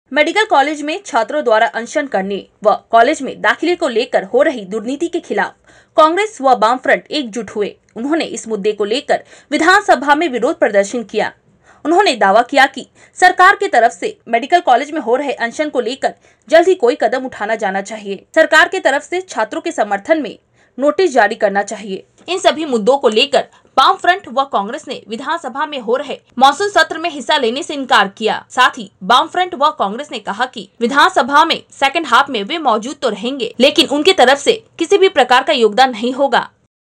Medical college में छात्रों द्वारा अनशन करने व कॉलेज में दाखिले को लेकर हो रही दुर्नीति के खिलाफ कांग्रेस व वामफ्रंट एकजुट हुए। उन्होंने इस मुद्दे को लेकर विधानसभा में विरोध प्रदर्शन किया। उन्होंने दावा किया कि सरकार की तरफ से मेडिकल कॉलेज में हो रहे अनशन को लेकर जल्द ही कोई कदम उठाना जाना चाहिए। सरकार की तरफ से छात्रों के समर्थन में नोटिस जारी करना चाहिए। इन सभी मुद्दों को लेकर वामफ्रंट व कांग्रेस ने विधानसभा में हो रहे मॉनसून सत्र में हिस्सा लेने से इनकार किया। साथ ही वामफ्रंट व कांग्रेस ने कहा कि विधानसभा में सेकंड हाफ में वे मौजूद तो रहेंगे, लेकिन उनकी तरफ से किसी भी प्रकार का योगदान नहीं होगा।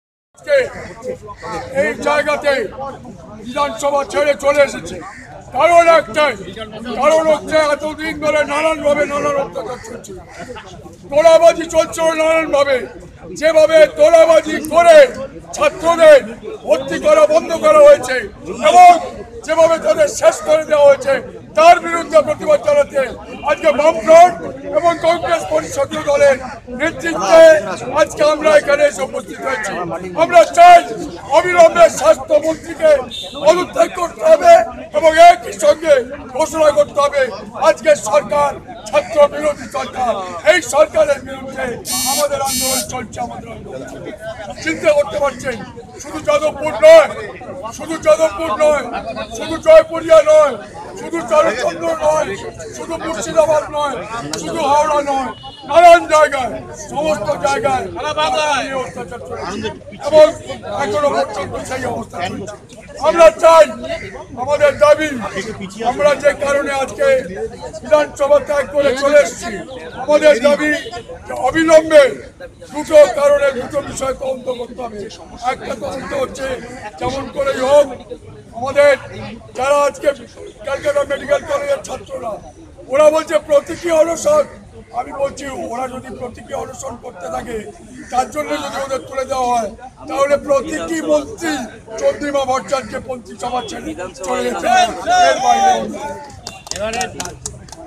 एक জায়গাতে বিধানসভা ছেড়ে চলে এসেছে, কারণ একটাই, কারণ হচ্ছে এতদিন ধরে নানানভাবে নানান অত্যাচার চলছে, তোলাবাজি চলছে নানানভাবে। যেভাবে তোলাবাজি করে ছাত্রদের ভর্তি করা বন্ধ করা হয়েছে এবং যেভাবে তাদের শেষ করে দেওয়া হয়েছে, তার বিরুদ্ধে প্রতিবাদ জানাতে আজকে বামফ্রন্ট এবং কংগ্রেস পরিষদীয় দলের নেতৃত্বে আজকে আমরা এখানে এসে উপস্থিত হয়েছি। আমরা চাই অবিলম্বে স্বাস্থ্যমন্ত্রীকে পদত্যাগ করতে হবে এবং একই সঙ্গে ঘোষণা করতে হবে আজকে সরকার ছাত্র বিরোধী সরকার। এই সরকারের বিরুদ্ধে আমাদের আন্দোলন চলছে। আমাদের চিন্তা করতে পারছেন, শুধু যাদবপুর নয়, শুধু যাদবপুর নয়, শুধু জয়পুরিয়া নয়, শুধু চারুচন্দ্র নয়, শুধু মুর্শিদাবাদ নয়, শুধু হাওড়া নয়, নানান জায়গায়, সমস্ত জায়গায় অত্যাচার চলছে এবং এখনো পর্যন্ত সেই অবস্থা চলছে। আমরা চাই, আমাদের দাবি, আমরা যে কারণে আজকে বিধানসভা ত্যাগ করে চলে এসেছি, আমাদের দাবি অবিলম্বে দুটো কারণে দুটো বিষয় তদন্ত করতে হবে। একটা তদন্ত হচ্ছে যেমন করেই হোক আমাদের যারা আজকে ক্যালকাটা মেডিকেল কলেজের ছাত্ররা, ওরা বলছে প্রতীকী অনশন। আমি বলছি ওরা যদি প্রতীকী অনশন করতে থাকে, তার জন্য যদি ওদের তুলে দেওয়া হয়, তাহলে প্রতীকী মন্ত্রী চন্দ্রিমা ভট্টাচার্য মন্ত্রিসভা ছেড়ে চলে যেতে এর বাইরে